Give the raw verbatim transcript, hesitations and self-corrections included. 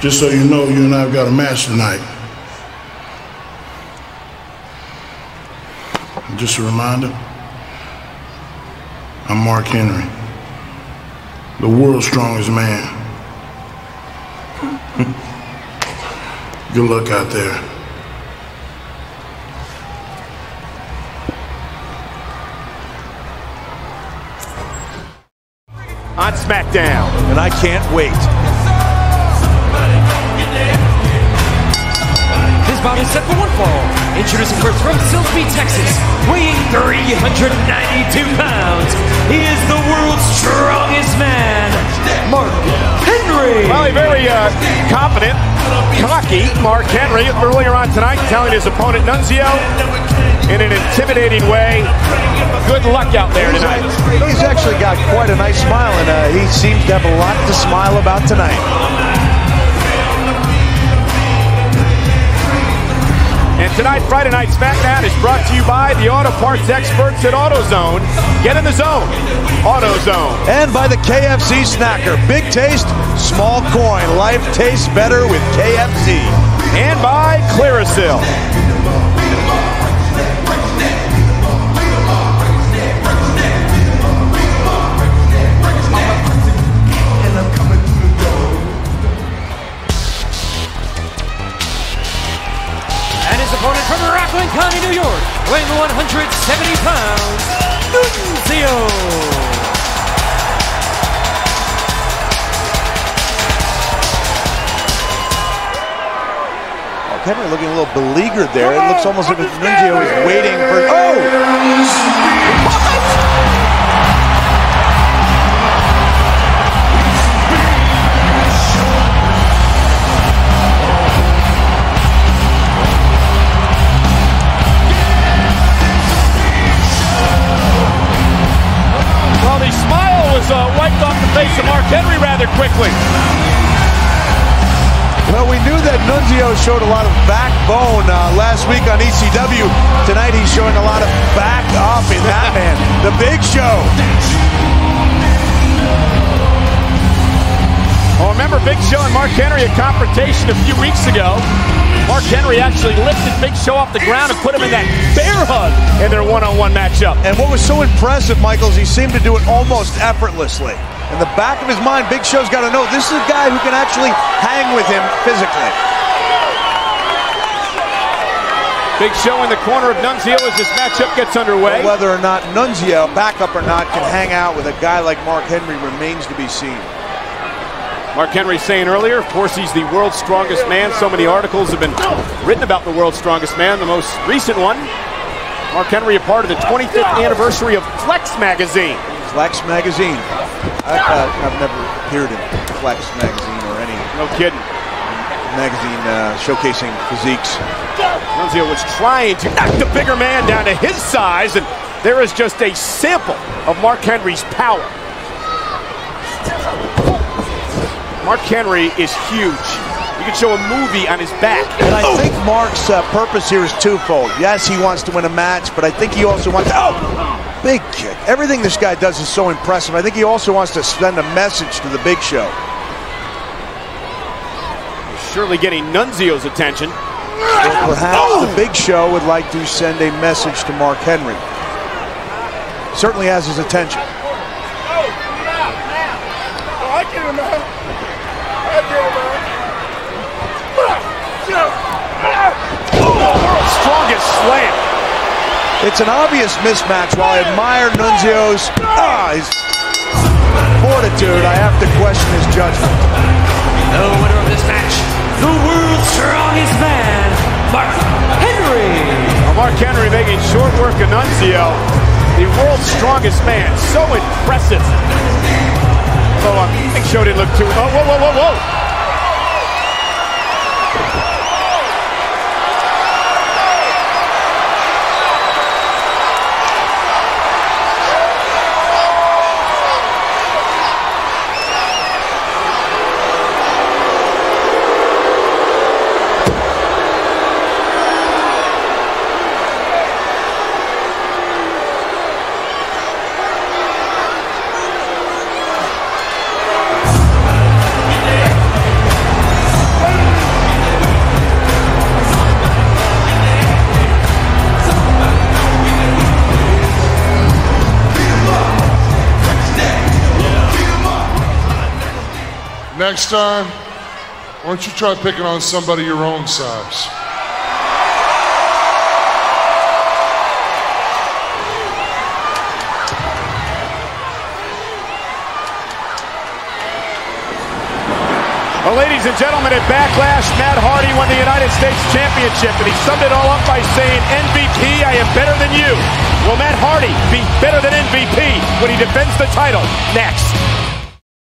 Just so you know, you and I have got a match tonight. Just a reminder, I'm Mark Henry, the world's strongest man. Good luck out there. On SmackDown, and I can't wait. His bout is set for one fall. Introducing first from Silsbee, Texas, weighing three hundred ninety-two pounds. He is the world's strongest man, Mark Henry. Well, a very uh, confident, cocky Mark Henry earlier on tonight, telling his opponent Nunzio in an intimidating way, good luck out there tonight. He's actually got quite a nice smile, and uh, he seems to have a lot to smile about tonight. And tonight, Friday Night SmackDown is brought to you by the auto parts experts at AutoZone. Get in the zone, AutoZone. And by the K F C Snacker. Big taste, small coin. Life tastes better with K F C. And by Clearasil. Opponent from Rockland County, New York, weighing one hundred seventy pounds, Nunzio. Oh, Henry looking a little beleaguered there. It looks almost like Nunzio is waiting for... Oh! Uh, wiped off the face of Mark Henry rather quickly. Well, we knew that Nunzio showed a lot of backbone uh, last week on E C W. Tonight he's showing a lot of back up in that man. The Big Show. Well, remember Big Show and Mark Henry, a confrontation a few weeks ago. Mark Henry actually lifted Big Show off the ground and put him in that bear hug in their one-on-one matchup. And what was so impressive, Michael, is he seemed to do it almost effortlessly. In the back of his mind, Big Show's got to know this is a guy who can actually hang with him physically. Big Show in the corner of Nunzio as this matchup gets underway. Well, whether or not Nunzio, backup or not, can hang out with a guy like Mark Henry remains to be seen. Mark Henry saying earlier, of course, he's the world's strongest man. So many articles have been written about the world's strongest man. The most recent one, Mark Henry, a part of the twenty-fifth anniversary of Flex magazine. Flex magazine. I, uh, I've never appeared in Flex magazine or any. No kidding. Magazine uh, showcasing physiques. Nunzio was trying to knock the bigger man down to his size, and there is just a sample of Mark Henry's power. Mark Henry is huge. You can show a movie on his back. And I oh. think Mark's uh, purpose here is twofold. Yes, he wants to win a match, but I think he also wants to... Oh! Big kick. Everything this guy does is so impressive. I think he also wants to send a message to the Big Show. He's surely getting Nunzio's attention. Or perhaps oh. the Big Show would like to send a message to Mark Henry. Certainly has his attention. Oh, now, now. Oh, I get him, man. I get him, man. Oh, world's strongest slam. It's an obvious mismatch. While I admire Nunzio's ah, his fortitude, I have to question his judgment. The winner of this match, the world's strongest man, Mark Henry. Well, Mark Henry making short work of Nunzio, the world's strongest man. So impressive. Although I think Show didn't look too. Oh, whoa, whoa, whoa, whoa. next time, why don't you try picking on somebody your own size? Well, ladies and gentlemen, at Backlash, Matt Hardy won the United States Championship, and he summed it all up by saying, M V P, I am better than you. Will Matt Hardy be better than M V P when he defends the title? Next.